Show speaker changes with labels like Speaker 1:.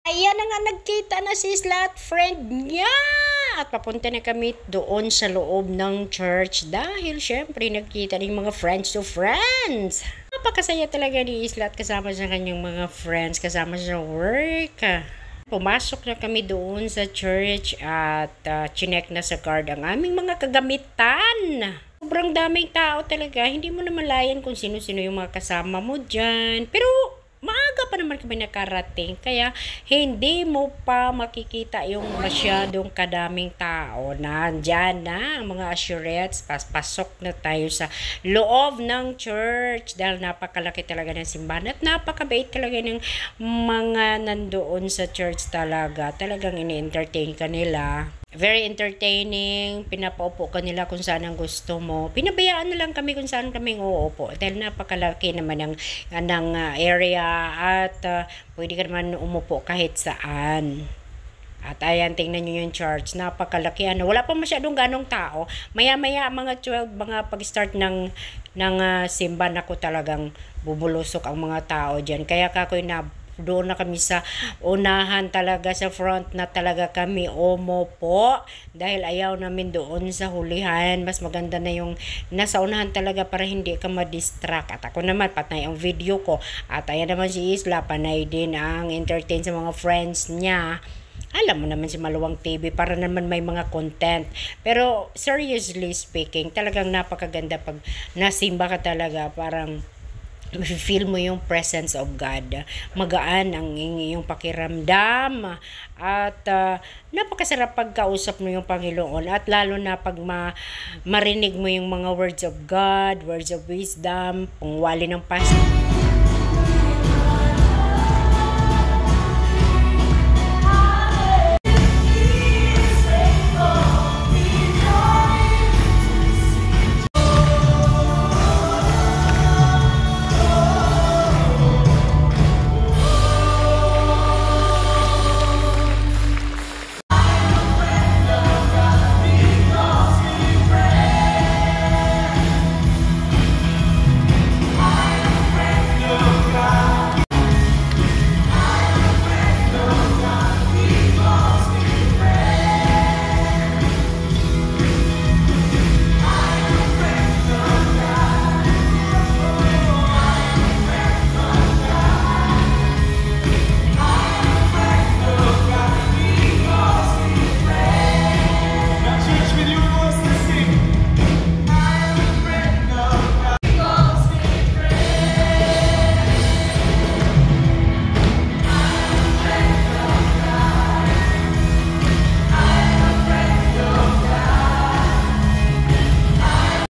Speaker 1: Ayan na nga, nagkita na si Isla at friend niya. At papunta na kami doon sa loob ng church dahil syempre nagkita ng mga friends to friends. Napakasaya talaga ni Isla at kasama sa kanyang mga friends, kasama sa work. Pumasok na kami doon sa church at chinek na sa guard ang aming mga kagamitan. Sobrang daming tao talaga, hindi mo na malayan kung sino-sino yung mga kasama mo dyan. Pero maaga pa naman kami nakarating, kaya hindi mo pa makikita yung masyadong kadaming tao. Nandyan na ang mga assurettes. Pasok na tayo sa loob ng church dahil napakalaki talaga ng simbahan at napakabait talaga ng mga nandoon sa church talaga. Talagang ini-entertain ka nila. Very entertaining, pinapaupo ka nila kung saan ang gusto mo. Pinabayaan na lang kami kung saan kami uupo dahil napakalaki naman ng area at pwede ka naman umupo kahit saan. At ayan, tingnan nyo yung church. Napakalaki. Wala pa masyadong ganong tao. Maya-maya, mga 12, mga pag-start ng simbahan, ako talagang bubulusok ang mga tao dyan. Kaya kakoy doon na kami sa unahan talaga, sa front na talaga kami umupo dahil ayaw namin doon sa hulihan. Mas maganda na yung nasa unahan talaga para hindi ka ma-distract. At ako naman, patay ang video ko. At ayan naman si Isla, panay din ang entertain sa mga friends niya. Alam mo naman si Maluwang TV, para naman may mga content. Pero seriously speaking, talagang napakaganda pag nasimba ka talaga. Parang feel mo yung presence of God. Magaan ang iyong pakiramdam. At napakasarap pagkausap mo yung Panginoon. At lalo na pag marinig mo yung mga words of God, words of wisdom, pangwali ng past.